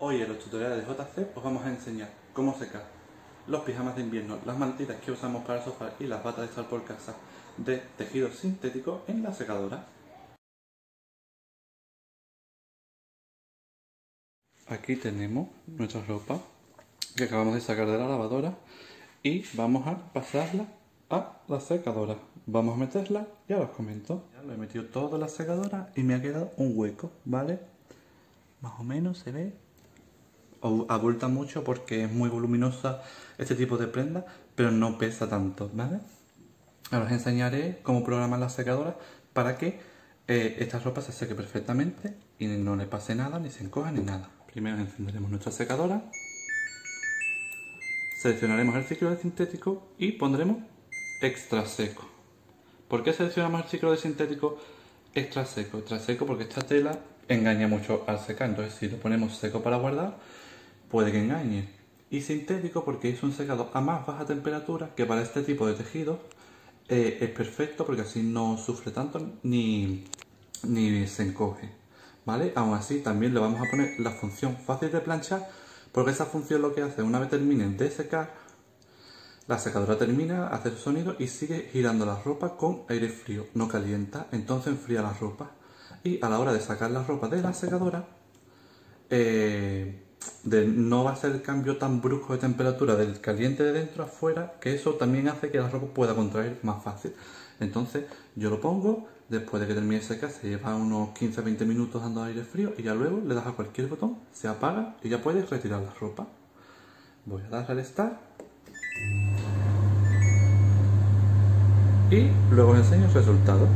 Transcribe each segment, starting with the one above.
Hoy en los tutoriales de JC os vamos a enseñar cómo secar los pijamas de invierno, las mantitas que usamos para el sofá y las batas de estar por casa de tejido sintético en la secadora. Aquí tenemos nuestra ropa que acabamos de sacar de la lavadora y vamos a pasarla a la secadora. Vamos a meterla y ahora os comento. Ya lo he metido todo en la secadora y me ha quedado un hueco, ¿vale? Más o menos se ve. Abulta mucho porque es muy voluminosa este tipo de prenda, pero no pesa tanto, ¿vale? Ahora os enseñaré cómo programar la secadora para que esta ropa se seque perfectamente y no le pase nada, ni se encoja, ni nada. Primero encenderemos nuestra secadora, seleccionaremos el ciclo de sintético y pondremos extra seco. ¿Por qué seleccionamos el ciclo de sintético extra seco? Extra seco porque esta tela engaña mucho al secar, entonces si lo ponemos seco para guardar, puede que engañe. Y sintético porque es un secado a más baja temperatura que para este tipo de tejido es perfecto porque así no sufre tanto ni se encoge, ¿vale? Aún así también le vamos a poner la función fácil de planchar porque esa función lo que hace, una vez terminen de secar, la secadora termina, hace el sonido y sigue girando la ropa con aire frío, no calienta, entonces enfría la ropa. Y a la hora de sacar la ropa de la secadora, no va a ser el cambio tan brusco de temperatura del caliente de dentro a afuera, que eso también hace que la ropa pueda contraer más fácil. Entonces yo lo pongo, después de que termine de secar se lleva unos 15-20 minutos dando aire frío y ya luego le das a cualquier botón, se apaga y ya puedes retirar la ropa. Voy a dar al start y luego os enseño el resultado.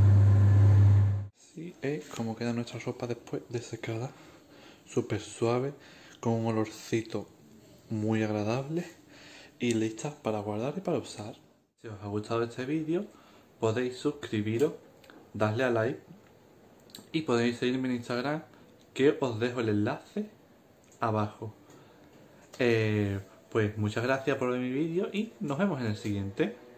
Así es como queda nuestra ropa después de secada, súper suave, con un olorcito muy agradable y listas para guardar y para usar. Si os ha gustado este vídeo podéis suscribiros, darle a like y podéis seguirme en Instagram, que os dejo el enlace abajo. Pues muchas gracias por ver mi vídeo y nos vemos en el siguiente.